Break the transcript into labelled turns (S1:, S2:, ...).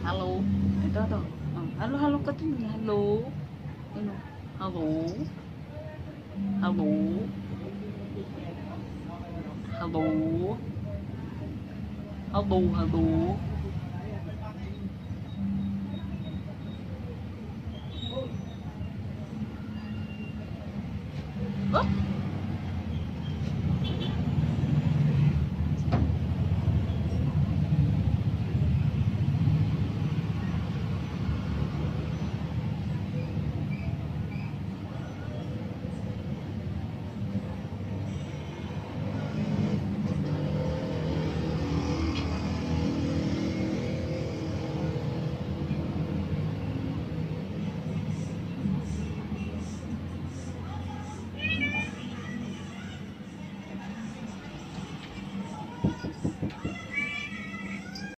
S1: halo. Ito, ito. Halo, halo ka to. Halo. Ano? Halo. Halo. Halo. Halo, halo.